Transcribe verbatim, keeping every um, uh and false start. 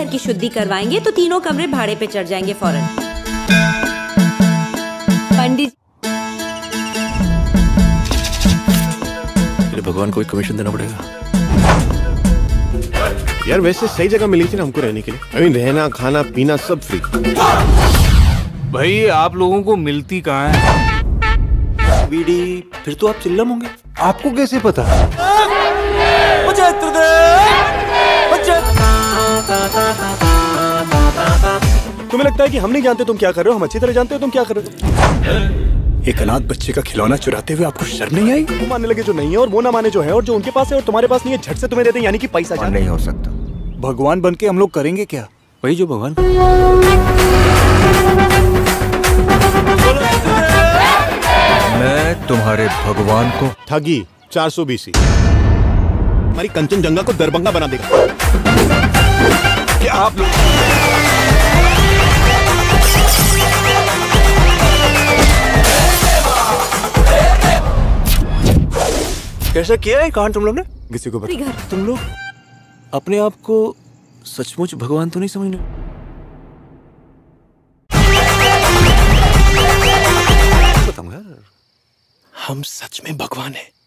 घर की शुद्धि करवाएंगे तो तीनों कमरे भाड़े पे चढ़ जाएंगे फौरन। पंडित भगवान को कमीशन देना पड़ेगा। यार वैसे सही जगह मिली थी ना हमको रहने के लिए। I mean, रहना खाना पीना सब फ्री। भाई आप लोगों को मिलती कहाँ है? बीड़ी। फिर तो आप चिल्लम होंगे। आपको कैसे पता? तुम्हें लगता है कि हम नहीं जानते तुम क्या कर रहे हो? हम अच्छी तरह जानते हो तुम क्या कर रहे हो। एक अनाथ बच्चे का खिलौना चुराते हुए आपको शर्म नहीं आई? वो मानने लगे जो नहीं है और वो ना माने जो है, और जो उनके पास है और तुम्हारे पास नहीं है झट से तुम्हें देते हैं, यानी कि पैसा जान नहीं हो सकता। भगवान बन के हम लोग करेंगे क्या? वही जो भगवान। मैं तुम्हारे भगवान को ठगी चार सौ बीसी हमारी कंचनजंगा को दरभंगा बना देगा। क्या आप लोग कैसा किया है कांड तुम लोग ने? किसी को बता। तुम लोग अपने आप को सचमुच भगवान तो नहीं समझने? बताऊंगा। हम सच में भगवान हैं।